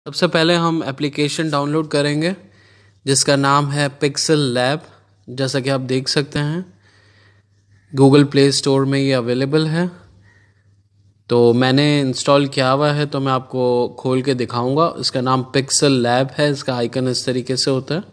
सबसे पहले हम एप्लीकेशन डाउनलोड करेंगे जिसका नाम है पिक्सल लैब। जैसा कि आप देख सकते हैं गूगल प्ले स्टोर में ये अवेलेबल है। तो मैंने इंस्टॉल किया हुआ है, तो मैं आपको खोल के दिखाऊंगा। इसका नाम पिक्सल लैब है। इसका आइकन इस तरीके से होता है।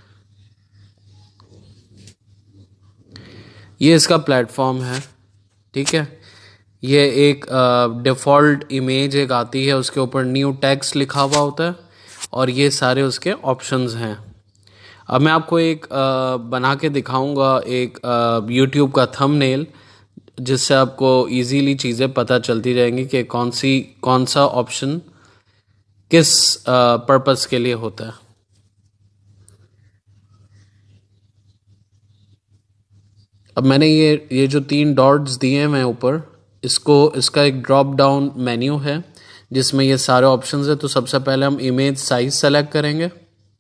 ये इसका प्लेटफॉर्म है, ठीक है। ये एक डिफ़ॉल्ट इमेज एक आती है, उसके ऊपर न्यू टेक्स्ट लिखा हुआ होता है और ये सारे उसके ऑप्शंस हैं। अब मैं आपको एक बना के दिखाऊंगा एक यूट्यूब का थंबनेल, जिससे आपको इजीली चीज़ें पता चलती जाएंगी कि कौन सा ऑप्शन किस पर्पस के लिए होता है। अब मैंने ये जो 3 डॉट्स दिए हैं ऊपर, इसका एक ड्रॉप डाउन मेन्यू है जिसमें ये सारे ऑप्शंस है। तो सबसे पहले हम इमेज साइज सेलेक्ट करेंगे।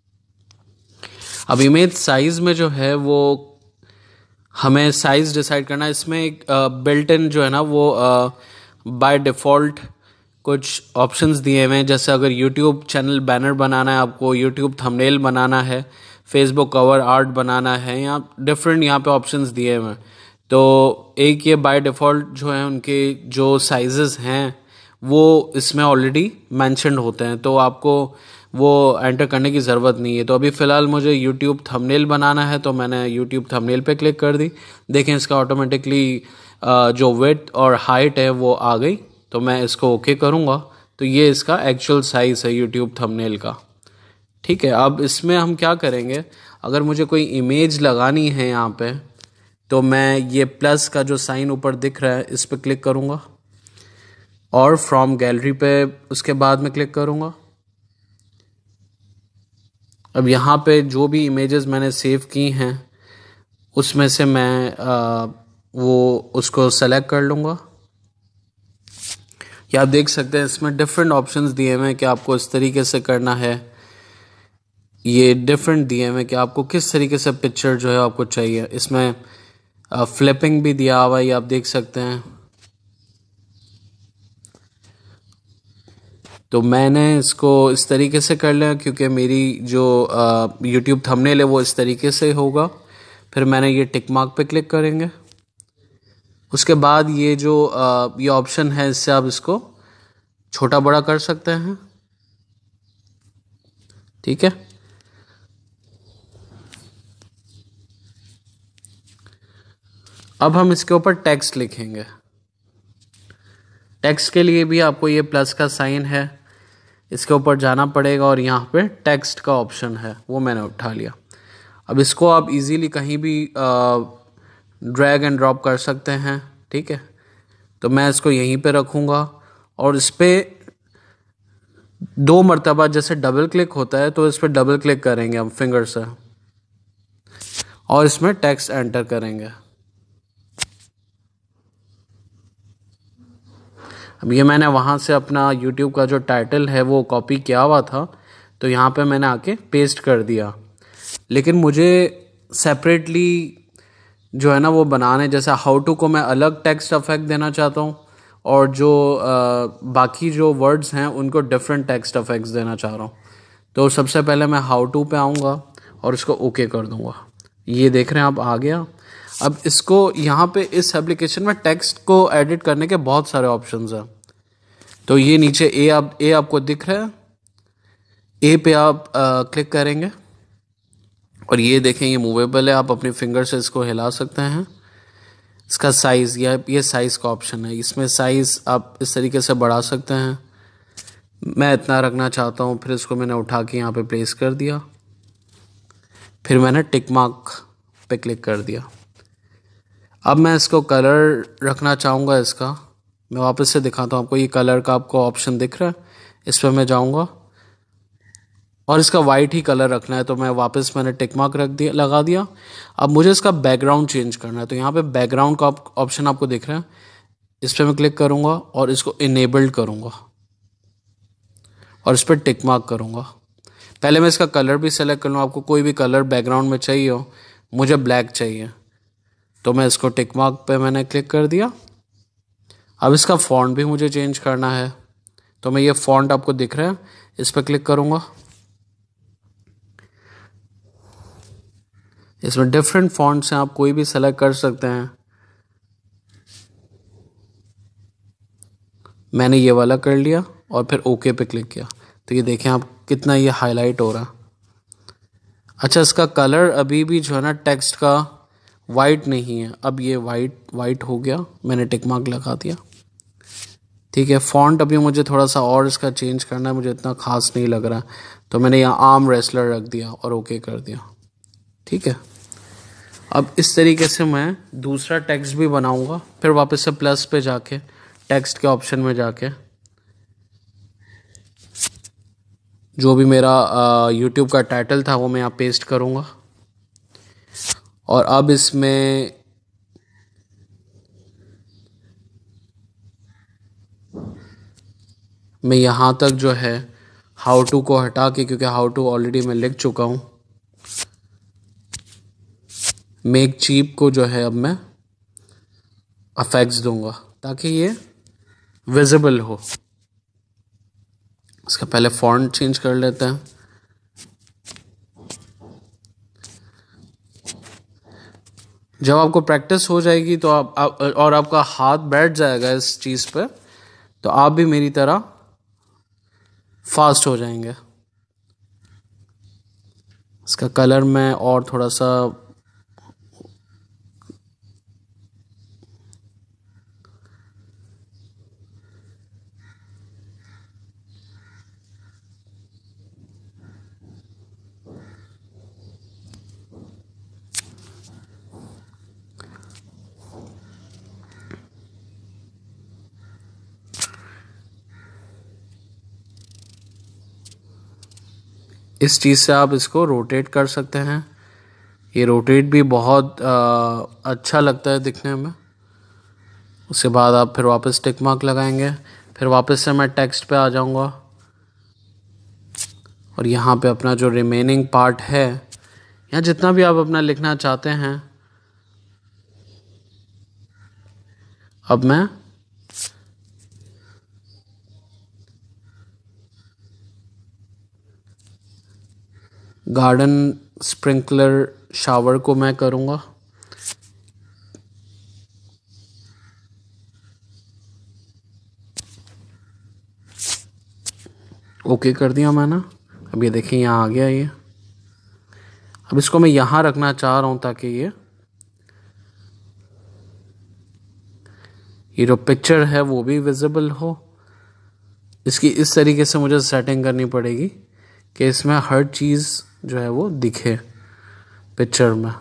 अब इमेज साइज में जो है वो हमें साइज डिसाइड करना है। इसमें एक बिल्ट इन जो है ना वो बाय डिफ़ॉल्ट कुछ ऑप्शंस दिए हुए हैं। जैसे अगर यूट्यूब चैनल बैनर बनाना है, आपको यूट्यूब थंबनेल बनाना है, फेसबुक कवर आर्ट बनाना है, या डिफरेंट यहाँ पे ऑप्शंस दिए हुए हैं। तो एक ये बाय डिफ़ॉल्ट जो है उनके जो साइजेस हैं वो इसमें ऑलरेडी मेंशन्ड होते हैं, तो आपको वो एंटर करने की ज़रूरत नहीं है। तो अभी फ़िलहाल मुझे यूट्यूब थंबनेल बनाना है, तो मैंने यूट्यूब थंबनेल पे क्लिक कर दी। देखें इसका ऑटोमेटिकली जो विड्थ और हाइट है वो आ गई। तो मैं इसको ओके करूँगा। तो ये इसका एक्चुअल साइज़ है यूट्यूब थंबनेल का, ठीक है। अब इसमें हम क्या करेंगे, अगर मुझे कोई इमेज लगानी है यहाँ पे, तो मैं ये प्लस का जो साइन ऊपर दिख रहा है इस पर क्लिक करूँगा और फ्रॉम गैलरी पे उसके बाद में क्लिक करूँगा। अब यहाँ पे जो भी इमेजेस मैंने सेव की हैं उसमें से मैं वो उसको सेलेक्ट कर लूँगा। या आप देख सकते हैं इसमें डिफरेंट ऑप्शंस दिए हुए हैं कि आपको इस तरीके से करना है। ये डिफरेंट दिए हुए हैं कि आपको किस तरीके से पिक्चर जो है आपको चाहिए। इसमें फ्लिपिंग भी दिया हुआ है, ये आप देख सकते हैं। तो मैंने इसको इस तरीके से कर लिया क्योंकि मेरी जो यूट्यूब थंबनेल है वो इस तरीके से होगा। फिर मैंने ये टिक मार्क पे क्लिक करेंगे। उसके बाद ये जो ये ऑप्शन है, इससे आप इसको छोटा बड़ा कर सकते हैं, ठीक है। अब हम इसके ऊपर टेक्स्ट लिखेंगे। टेक्स्ट के लिए भी आपको ये प्लस का साइन है, इसके ऊपर जाना पड़ेगा और यहाँ पे टेक्स्ट का ऑप्शन है, वो मैंने उठा लिया। अब इसको आप इजीली कहीं भी ड्रैग एंड ड्रॉप कर सकते हैं, ठीक है। तो मैं इसको यहीं पे रखूँगा और इस पर 2 मरतबा जैसे डबल क्लिक होता है तो इस पर डबल क्लिक करेंगे हम फिंगर से और इसमें टेक्स्ट एंटर करेंगे। अब ये मैंने वहाँ से अपना YouTube का जो टाइटल है वो कॉपी किया हुआ था, तो यहाँ पे मैंने आके पेस्ट कर दिया। लेकिन मुझे सेपरेटली जो है ना वो बनाने, जैसा हाउ टू को मैं अलग टेक्स्ट इफेक्ट देना चाहता हूँ और जो बाकी जो वर्ड्स हैं उनको डिफरेंट टेक्स्ट इफेक्ट्स देना चाह रहा हूँ। तो सबसे पहले मैं हाउ टू पे आऊँगा और इसको ओके कर दूँगा। ये देख रहे हैं आप, आ गया। अब इसको यहाँ पे इस एप्लीकेशन में टेक्स्ट को एडिट करने के बहुत सारे ऑप्शंस हैं। तो ये नीचे ए आपको दिख रहा है, ए पे आप क्लिक करेंगे और ये देखें ये मूवेबल है, आप अपनी फिंगर से इसको हिला सकते हैं। इसका साइज़ ये साइज़ का ऑप्शन है, इसमें साइज़ आप इस तरीके से बढ़ा सकते हैं। मैं इतना रखना चाहता हूँ, फिर इसको मैंने उठा के यहाँ पे प्लेस कर दिया। फिर मैंने टिक मार्क पे क्लिक कर दिया। अब मैं इसको कलर रखना चाहूँगा इसका। मैं वापस से दिखाता हूँ आपको, ये कलर का आपको ऑप्शन दिख रहा है, इस पर मैं जाऊँगा और इसका वाइट ही कलर रखना है। तो मैं वापस मैंने टिक मार्क लगा दिया। अब मुझे इसका बैकग्राउंड चेंज करना है, तो यहाँ पे बैकग्राउंड का ऑप्शन आपको दिख रहा है, इस पर मैं क्लिक करूँगा और इसको इनेबल्ड करूँगा और इस पर टिक मार्क करूँगा। पहले मैं इसका कलर भी सेलेक्ट कर लूँ, आपको कोई भी कलर बैकग्राउंड में चाहिए हो, मुझे ब्लैक चाहिए तो मैं इसको टिक मार्क पे मैंने क्लिक कर दिया। अब इसका फ़ॉन्ट भी मुझे चेंज करना है, तो मैं ये फ़ॉन्ट आपको दिख रहा है, इस पर क्लिक करूँगा। इसमें डिफरेंट फॉन्ट्स हैं, आप कोई भी सेलेक्ट कर सकते हैं। मैंने ये वाला कर लिया और फिर ओके पे क्लिक किया, तो ये देखें आप कितना ये हाईलाइट हो रहा है। अच्छा, इसका कलर अभी भी जो है ना टेक्स्ट का वाइट नहीं है, अब ये वाइट हो गया, मैंने टिक मार्क लगा दिया। ठीक है, फॉन्ट अभी मुझे थोड़ा सा और इसका चेंज करना है, मुझे इतना खास नहीं लग रहा, तो मैंने यहाँ आर्म रेसलर रख दिया और ओके कर दिया। ठीक है, अब इस तरीके से मैं दूसरा टेक्स्ट भी बनाऊंगा। फिर वापस से प्लस पे जाके टेक्स्ट के ऑप्शन में जाके जो भी मेरा यूट्यूब का टाइटल था वो मैं यहाँ पेस्ट करूँगा। और अब इसमें मैं यहाँ तक जो है हाउ टू को हटा के, क्योंकि हाउ टू ऑलरेडी मैं लिख चुका हूँ, मेक चीप को जो है अब मैं अफेक्ट्स दूंगा ताकि ये विजिबल हो। इसका पहले फॉन्ट चेंज कर लेते हैं। जब आपको प्रैक्टिस हो जाएगी तो आप और आपका हाथ बैठ जाएगा इस चीज़ पे, तो आप भी मेरी तरह फास्ट हो जाएंगे। इसका कलर मैं और थोड़ा सा इस चीज़ से आप इसको रोटेट कर सकते हैं। ये रोटेट भी बहुत अच्छा लगता है दिखने में। उसके बाद आप फिर वापस टिक मार्क लगाएंगे, फिर वापस से मैं टेक्स्ट पे आ जाऊंगा और यहाँ पे अपना जो रिमेनिंग पार्ट है, या जितना भी आप अपना लिखना चाहते हैं, अब मैं गार्डन स्प्रिंकलर शावर को मैं करूँगा। ओके कर दिया मैंने। अब ये देखिए यहाँ आ गया ये। अब इसको मैं यहाँ रखना चाह रहा हूँ ताकि ये जो पिक्चर है वो भी विजिबल हो। इसकी इस तरीके से मुझे सेटिंग करनी पड़ेगी कि इसमें हर चीज़ जो है वो दिखे पिक्चर में।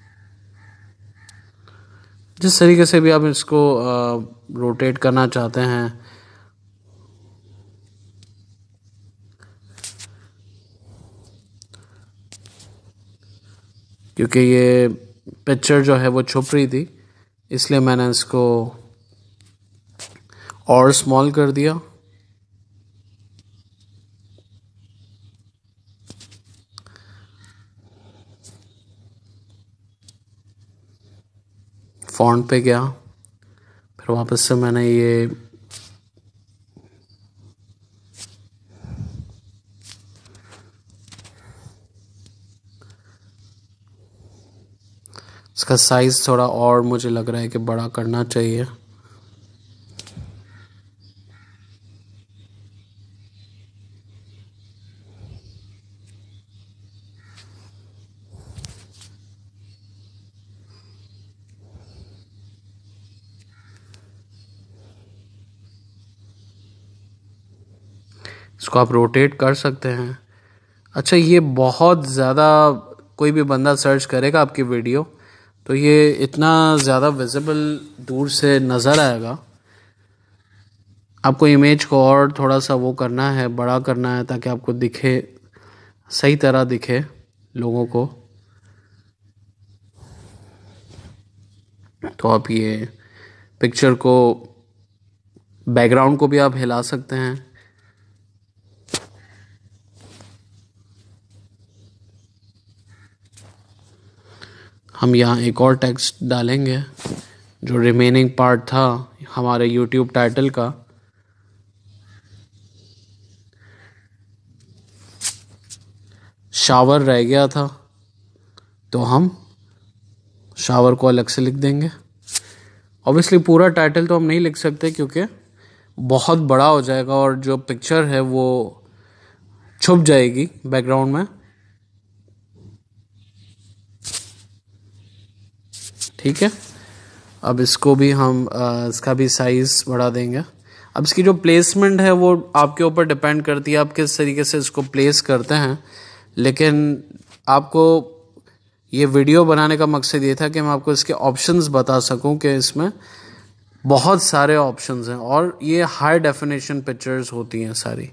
जिस तरीके से भी आप इसको रोटेट करना चाहते हैं, क्योंकि ये पिक्चर जो है वो छुप रही थी, इसलिए मैंने इसको और स्मॉल कर दिया। फॉन्ट पे गया, फिर वापस से मैंने ये इसका साइज़ थोड़ा और मुझे लग रहा है कि बड़ा करना चाहिए। इसको आप रोटेट कर सकते हैं। अच्छा, ये बहुत ज़्यादा कोई भी बंदा सर्च करेगा आपकी वीडियो तो ये इतना ज़्यादा विजिबल दूर से नज़र आएगा। आपको इमेज को और थोड़ा सा वो करना है, बड़ा करना है ताकि आपको दिखे, सही तरह दिखे लोगों को। तो आप ये पिक्चर को, बैकग्राउंड को भी आप हिला सकते हैं। हम यहाँ एक और टेक्स्ट डालेंगे जो रिमेनिंग पार्ट था हमारे यूट्यूब टाइटल का। शावर रह गया था, तो हम शावर को अलग से लिख देंगे। ऑब्वियसली पूरा टाइटल तो हम नहीं लिख सकते क्योंकि बहुत बड़ा हो जाएगा और जो पिक्चर है वो छुप जाएगी बैकग्राउंड में। ठीक है, अब इसको भी हम इसका भी साइज़ बढ़ा देंगे। अब इसकी जो प्लेसमेंट है वो आपके ऊपर डिपेंड करती है, आप किस तरीके से इसको प्लेस करते हैं। लेकिन आपको ये वीडियो बनाने का मकसद ये था कि मैं आपको इसके ऑप्शंस बता सकूं कि इसमें बहुत सारे ऑप्शंस हैं और ये हाई डेफिनेशन पिक्चर्स होती हैं सारी।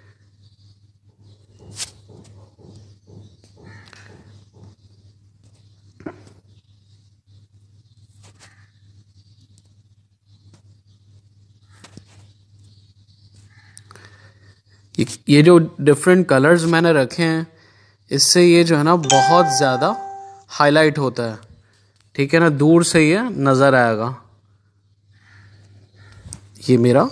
ये जो डिफरेंट कलर्स मैंने रखे हैं, इससे ये जो है ना बहुत ज़्यादा हाईलाइट होता है। ठीक है ना, दूर से ये नज़र आएगा। ये मेरा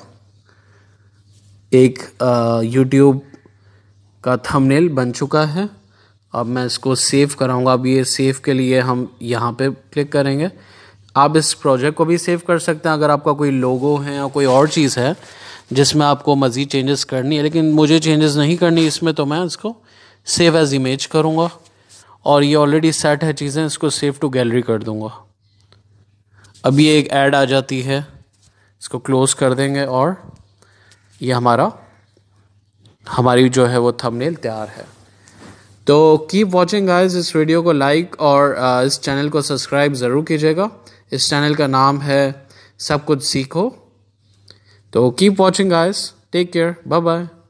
एक YouTube का थंबनेल बन चुका है। अब मैं इसको सेव कराऊंगा। अब ये सेव के लिए हम यहाँ पे क्लिक करेंगे। आप इस प्रोजेक्ट को भी सेव कर सकते हैं अगर आपका कोई लोगो है या कोई और चीज़ है जिसमें आपको मज़ीद चेंजेस करनी है, लेकिन मुझे चेंजेस नहीं करनी इसमें, तो मैं इसको सेव एज इमेज करूँगा और ये ऑलरेडी सेट है चीज़ें, इसको सेव टू गैलरी कर दूँगा। अब ये एक ऐड आ जाती है, इसको क्लोज़ कर देंगे और ये हमारी जो है वो थंबनेल तैयार है। तो कीप वॉचिंग गाइस, इस वीडियो को लाइक और इस चैनल को सब्सक्राइब ज़रूर कीजिएगा। इस चैनल का नाम है सब कुछ सीखो। तो keep watching guys, take care, bye bye.